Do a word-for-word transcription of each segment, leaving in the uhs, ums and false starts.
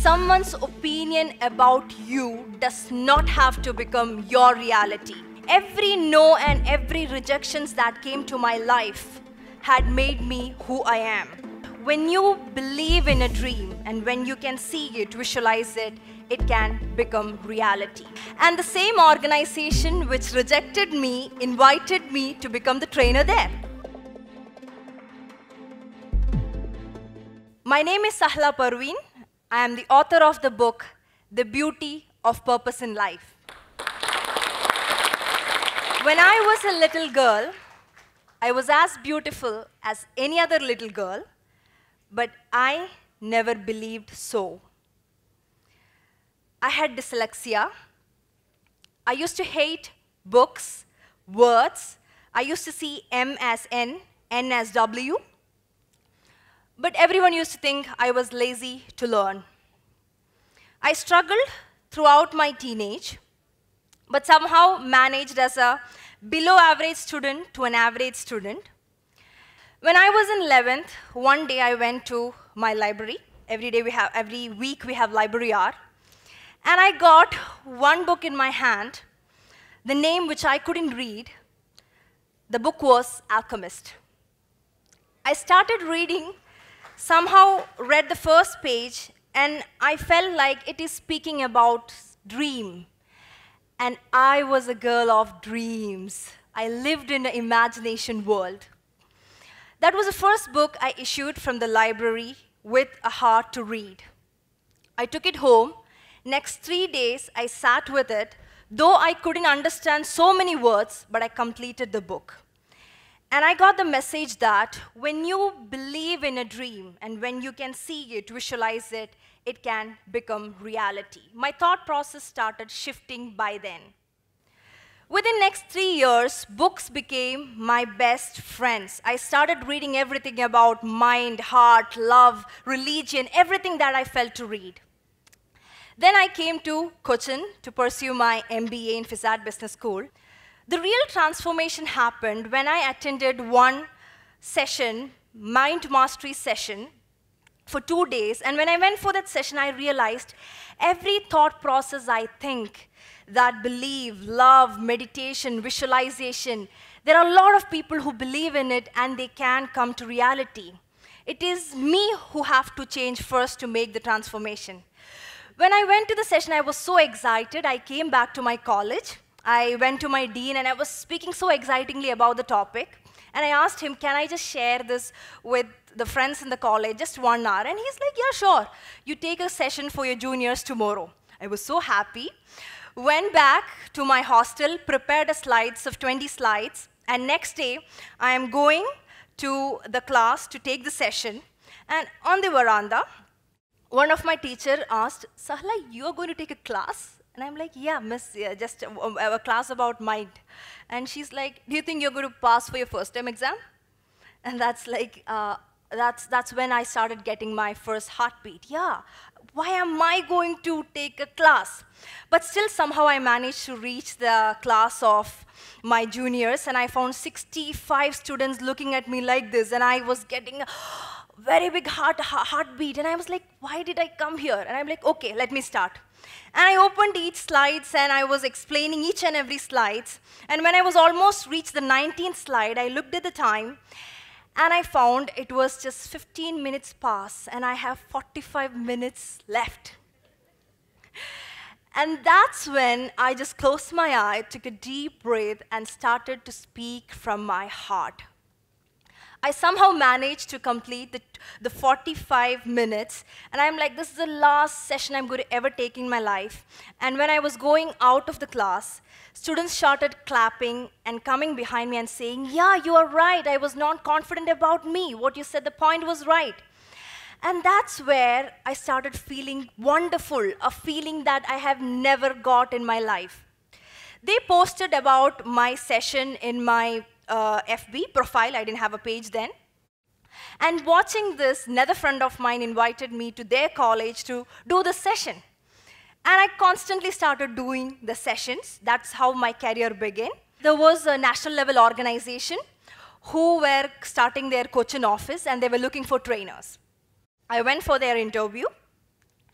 Someone's opinion about you does not have to become your reality. Every no and every rejections that came to my life had made me who I am. When you believe in a dream and when you can see it, visualize it, it can become reality. And the same organization which rejected me invited me to become the trainer there. My name is Sahla Parveen. I am the author of the book, The Beauty of Purpose in Life. When I was a little girl, I was as beautiful as any other little girl, but I never believed so. I had dyslexia. I used to hate books, words. I used to see M as N, N as W. But everyone used to think I was lazy to learn. I struggled throughout my teenage, but somehow managed as a below average student to an average student. When I was in eleventh, one day I went to my library. Every day we have, every week we have library hour. And I got one book in my hand, the name which I couldn't read. The book was Alchemist. I started reading, somehow read the first page, and I felt like it is speaking about dream. And I was a girl of dreams. I lived in an imagination world. That was the first book I issued from the library with a heart to read. I took it home. Next three days, I sat with it, though I couldn't understand so many words, but I completed the book. And I got the message that when you believe in a dream and when you can see it, visualize it, it can become reality. My thought process started shifting by then. Within the next three years, books became my best friends. I started reading everything about mind, heart, love, religion, everything that I felt to read. Then I came to Cochin to pursue my M B A in Physad Business School. The real transformation happened when I attended one session, mind mastery session, for two days. And when I went for that session, I realized every thought process I think, that believe, love, meditation, visualization, there are a lot of people who believe in it and they can come to reality. It is me who have to change first to make the transformation. When I went to the session, I was so excited. I came back to my college. I went to my dean, and I was speaking so excitingly about the topic. And I asked him, can I just share this with the friends in the college, just one hour? And he's like, yeah, sure. You take a session for your juniors tomorrow. I was so happy. Went back to my hostel, prepared a slides of twenty slides. And next day, I am going to the class to take the session. And on the veranda, one of my teachers asked, Sahla, you are going to take a class? And I'm like, yeah, miss, yeah, just a, a class about mind. And she's like, do you think you're going to pass for your first time exam? And that's like, uh, that's, that's when I started getting my first heartbeat. Yeah, why am I going to take a class? But still, somehow I managed to reach the class of my juniors, and I found sixty-five students looking at me like this, and I was getting a very big heart, heartbeat. And I was like, why did I come here? And I'm like, okay, let me start. And I opened each slides, and I was explaining each and every slides. And when I was almost reached the nineteenth slide, I looked at the time, and I found it was just fifteen minutes past, and I have forty-five minutes left. And that's when I just closed my eye, took a deep breath, and started to speak from my heart. I somehow managed to complete the, the forty-five minutes, and I'm like, this is the last session I'm going to ever take in my life. And when I was going out of the class, students started clapping and coming behind me and saying, yeah, you are right, I was not confident about me. What you said, the point was right. And that's where I started feeling wonderful, a feeling that I have never got in my life. They posted about my session in my uh, F B profile. I didn't have a page then. And watching this, another friend of mine invited me to their college to do the session. And I constantly started doing the sessions. That's how my career began. There was a national level organization who were starting their Cochin office, and they were looking for trainers. I went for their interview.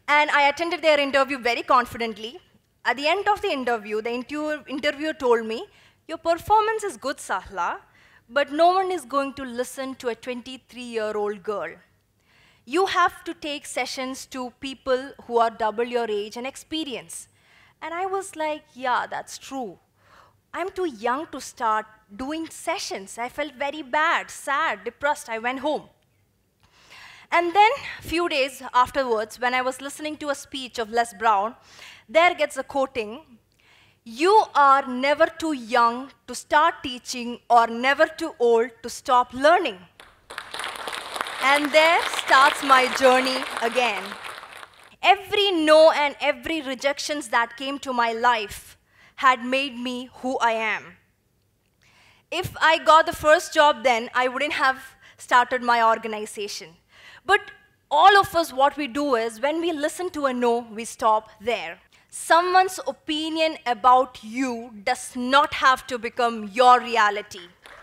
And I attended their interview very confidently. At the end of the interview, the interviewer, interviewer told me, your performance is good, Sahla, but no one is going to listen to a twenty-three-year-old girl. You have to take sessions to people who are double your age and experience. And I was like, yeah, that's true. I'm too young to start doing sessions. I felt very bad, sad, depressed. I went home. And then, a few days afterwards, when I was listening to a speech of Les Brown, there gets a quoting, you are never too young to start teaching or never too old to stop learning. And there starts my journey again. Every no and every rejections that came to my life had made me who I am. If I got the first job then, I wouldn't have started my organization. But all of us, what we do is, when we listen to a no, we stop there. Someone's opinion about you does not have to become your reality.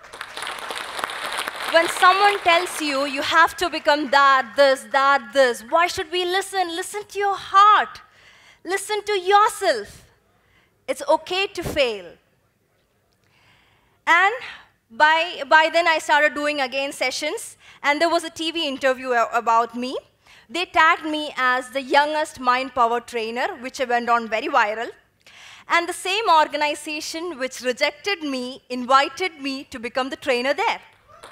When someone tells you, you have to become that, this, that, this, why should we listen? Listen to your heart. Listen to yourself. It's okay to fail. And by, by then, I started doing again sessions, and there was a T V interview about me. They tagged me as the youngest mind power trainer, which went on very viral. And the same organization which rejected me invited me to become the trainer there.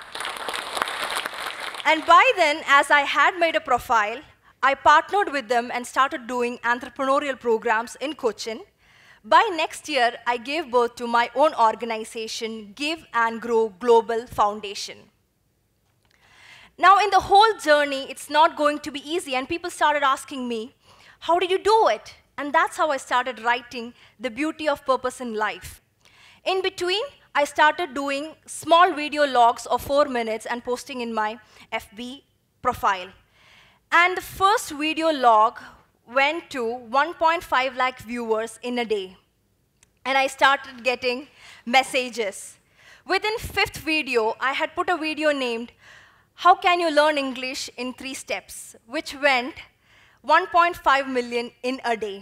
And by then, as I had made a profile, I partnered with them and started doing entrepreneurial programs in Cochin. By next year, I gave birth to my own organization, Give and Grow Global Foundation. Now, in the whole journey, it's not going to be easy, and people started asking me, how did you do it? And that's how I started writing The Beauty of Purpose in Life. In between, I started doing small video logs of four minutes and posting in my F B profile. And the first video log went to one point five lakh viewers in a day. And I started getting messages. Within fifth video, I had put a video named, How Can You Learn English in Three Steps, which went one point five million in a day.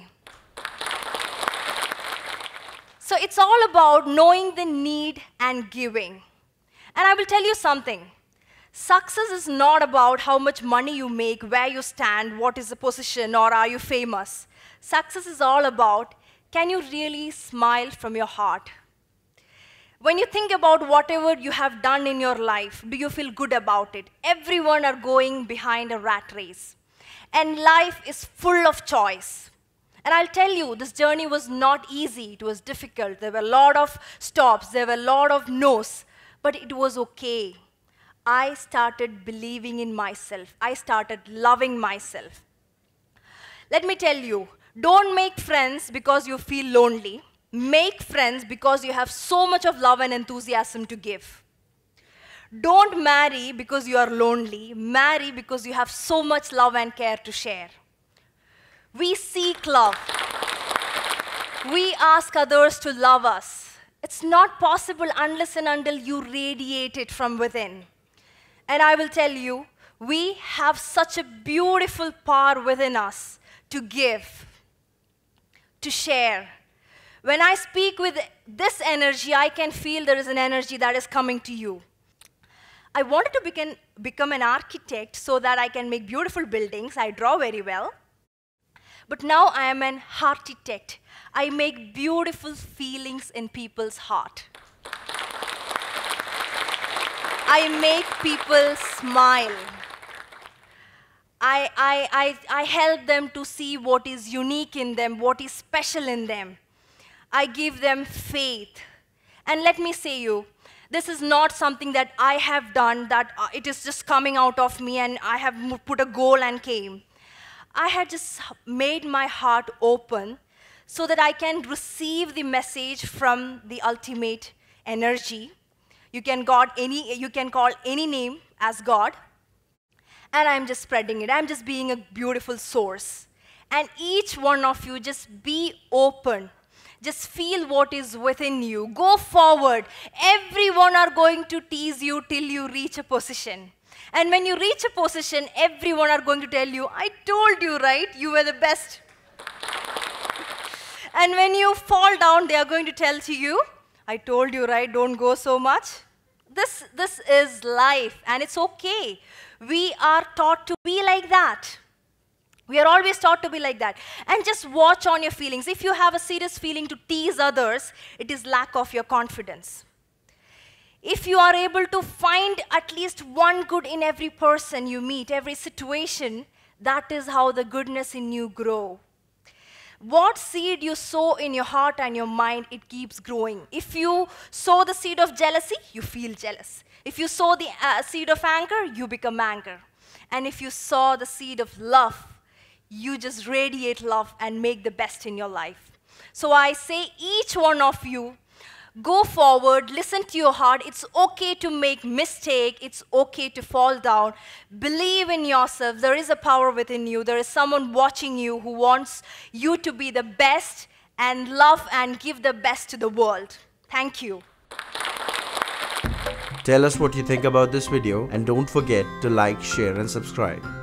So it's all about knowing the need and giving. And I will tell you something. Success is not about how much money you make, where you stand, what is the position, or are you famous. Success is all about, can you really smile from your heart? When you think about whatever you have done in your life, do you feel good about it? Everyone are going behind a rat race. And life is full of choice. And I'll tell you, this journey was not easy. It was difficult. There were a lot of stops. There were a lot of no's. But it was okay. I started believing in myself. I started loving myself. Let me tell you, don't make friends because you feel lonely. Make friends because you have so much of love and enthusiasm to give. Don't marry because you are lonely. Marry because you have so much love and care to share. We seek love. We ask others to love us. It's not possible unless and until you radiate it from within. And I will tell you, we have such a beautiful power within us to give, to share. When I speak with this energy, I can feel there is an energy that is coming to you. I wanted to become, become an architect so that I can make beautiful buildings. I draw very well. But now I am an architect. I make beautiful feelings in people's heart. I make people smile. I, I, I, I help them to see what is unique in them, what is special in them. I give them faith. And let me say you, this is not something that I have done, that uh, it is just coming out of me and I have put a goal and came. I had just made my heart open so that I can receive the message from the ultimate energy. You can, God any, you can call any name as God. And I'm just spreading it. I'm just being a beautiful source. And each one of you, just be open. Just feel what is within you. Go forward. Everyone are going to tease you till you reach a position. And when you reach a position, everyone are going to tell you, I told you, right? You were the best. And when you fall down, they are going to tell to you, I told you, right? Don't go so much. This, this is life, and it's okay. We are taught to be like that. We are always taught to be like that. And just watch on your feelings. If you have a serious feeling to tease others, it is lack of your confidence. If you are able to find at least one good in every person you meet, every situation, that is how the goodness in you grow. What seed you sow in your heart and your mind, it keeps growing. If you sow the seed of jealousy, you feel jealous. If you sow the uh, seed of anger, you become anger. And if you sow the seed of love, you just radiate love and make the best in your life. So I say, each one of you, go forward, listen to your heart. It's okay to make mistake. It's okay to fall down. Believe in yourself. There is a power within you. There is someone watching you who wants you to be the best and love and give the best to the world. Thank you. Tell us what you think about this video and don't forget to like, share and subscribe.